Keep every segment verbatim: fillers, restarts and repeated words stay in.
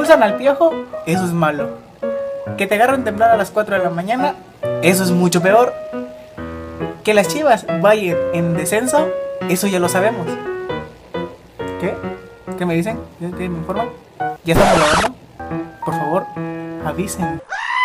expulsan al piojo, eso es malo. Que te agarren temblado a las cuatro de la mañana, eso es mucho peor. Que las Chivas vayan en descenso, eso ya lo sabemos. ¿Qué? ¿Qué me dicen? ¿Qué me informan? ¿Ya estamos grabando? Por favor, avisen.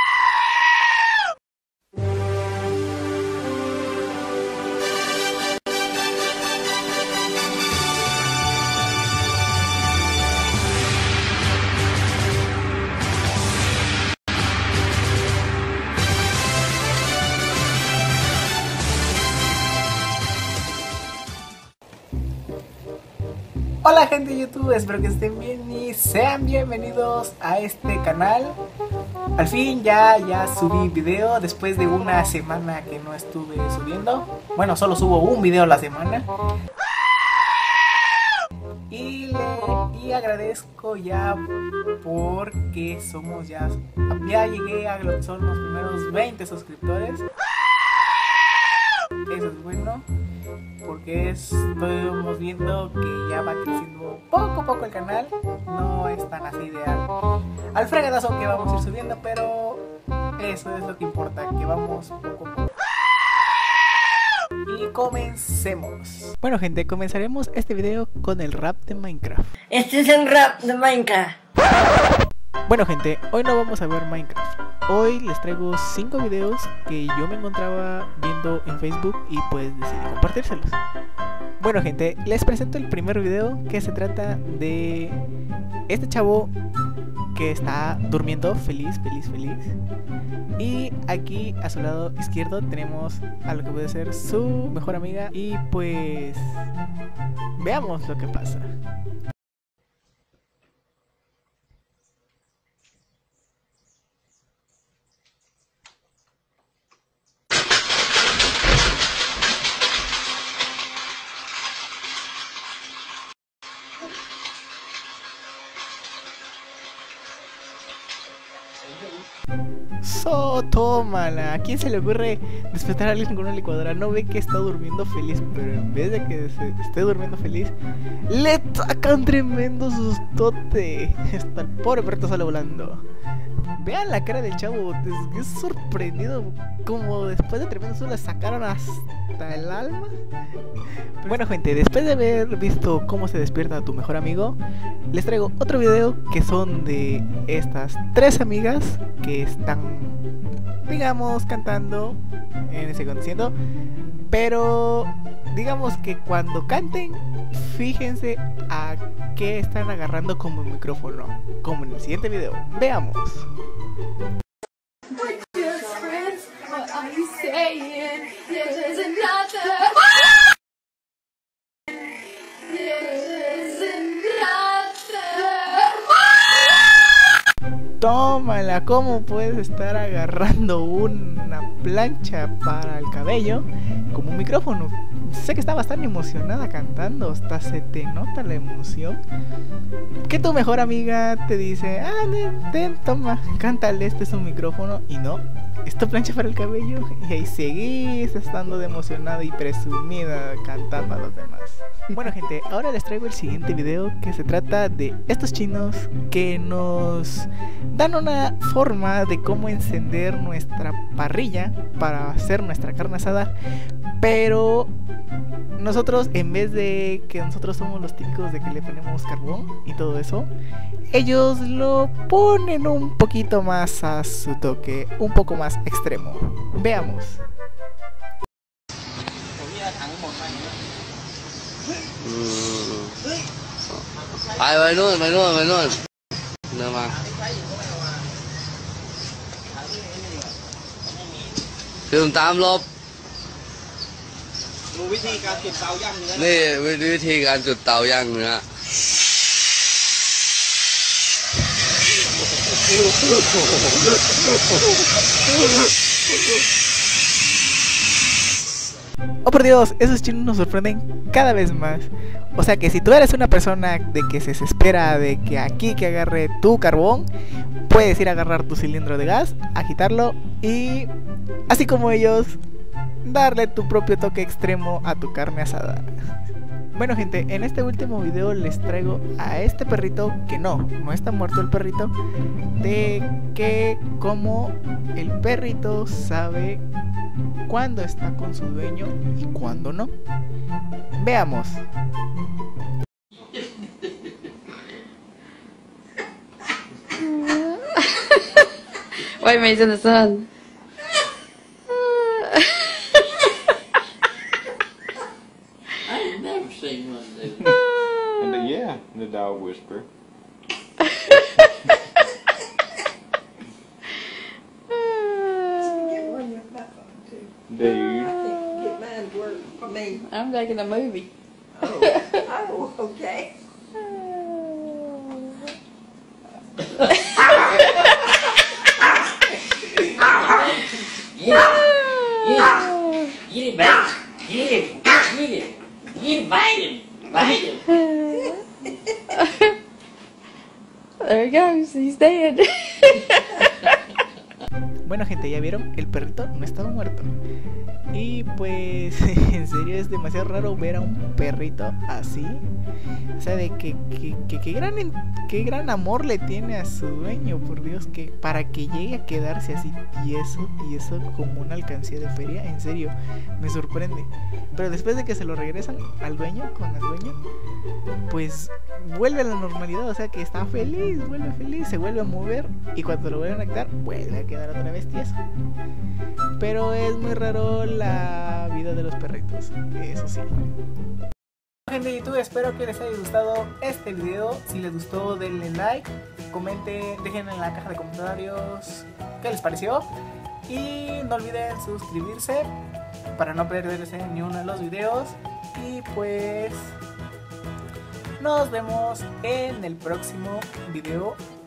Hola gente de YouTube, espero que estén bien y sean bienvenidos a este canal. Al fin ya, ya subí video después de una semana que no estuve subiendo. Bueno, solo subo un video a la semana. Y, le, y agradezco ya porque somos ya, ya llegué a lo que son los primeros veinte suscriptores. Eso es bueno, porque estamos viendo que ya va creciendo poco a poco el canal. No es tan así de al, al fregadazo que vamos a ir subiendo, pero eso es lo que importa, que vamos poco a poco. Y comencemos. Bueno gente, comenzaremos este video con el rap de Minecraft. Este es el rap de Minecraft. Bueno gente, hoy no vamos a ver Minecraft. Hoy les traigo cinco videos que yo me encontraba viendo en Facebook y pues decidí compartírselos. Bueno gente, les presento el primer video, que se trata de este chavo que está durmiendo feliz, feliz, feliz. Y aquí a su lado izquierdo tenemos a lo que puede ser su mejor amiga. Y pues veamos lo que pasa. So, tómala. ¿A quién se le ocurre despertar a alguien con una licuadora? No ve que está durmiendo feliz, pero en vez de que se esté durmiendo feliz, le sacan tremendo sustote. Está el pobre perrito sale volando. Vean la cara del chavo, es sorprendido. Como después de tremendo susto le sacaron hasta el alma. Bueno gente, después de haber visto cómo se despierta tu mejor amigo, les traigo otro video que son de estas tres amigas que están, digamos, cantando en ese aconteciendo. Pero digamos que cuando canten, fíjense a qué están agarrando como micrófono, como en el siguiente video. Veamos. Tómala, ¿cómo puedes estar agarrando una plancha para el cabello como un micrófono? Sé que estabas tan emocionada cantando, hasta se te nota la emoción. Que tu mejor amiga te dice, ah, ten, ten, toma, cántale, este es un micrófono. Y no, es tu plancha para el cabello. Y ahí seguís estando de emocionada y presumida cantando a los demás. Bueno gente, ahora les traigo el siguiente video, que se trata de estos chinos que nos dan una forma de cómo encender nuestra parrilla para hacer nuestra carne asada. Pero nosotros, en vez de que nosotros somos los típicos de que le ponemos carbón y todo eso, ellos lo ponen un poquito más a su toque, un poco más extremo. Veamos. Ai mày luôn, mày luôn, mày luôn. Nè mà. Đường tam lốp. ดูวิธีการจุดเตาย่างเนื้อนี่วิธีการจุดเตาย่างเนื้อ Oh por Dios, esos chinos nos sorprenden cada vez más. O sea que si tú eres una persona de que se espera de que aquí que agarre tu carbón, puedes ir a agarrar tu cilindro de gas, agitarlo y, así como ellos, darle tu propio toque extremo a tu carne asada. Bueno gente, en este último video les traigo a este perrito, que no, no está muerto el perrito, de que como el perrito sabe cuándo está con su dueño y cuándo no. Veamos. Wait, Mason, the sun. I've never seen one do that. And the, yeah, the dog whisperer. Dude. Get mine to work for me. I'm making a movie. Oh, oh okay. Yeah. Get it back. Get it. Get it. Get it. Bite him. Bite him. There he goes, he's dead. Bueno gente, ya vieron, el perrito no estaba muerto. Y pues en serio es demasiado raro ver a un perrito así. O sea, de que, que, que, que gran, qué gran amor le tiene a su dueño, por Dios, que para que llegue a quedarse así tieso, tieso como una alcancía de feria, en serio, me sorprende. Pero después de que se lo regresan al dueño, con el dueño, pues vuelve a la normalidad, o sea que está feliz, vuelve feliz, se vuelve a mover y cuando lo vuelven a quitar, vuelve a quedar otra vez tieso. Pero es muy raro la vida de los perritos, eso sí. Gente de YouTube, espero que les haya gustado este video. Si les gustó, denle like, comenten, dejen en la caja de comentarios qué les pareció. Y no olviden suscribirse para no perderse ni uno de los videos. Y pues nos vemos en el próximo video.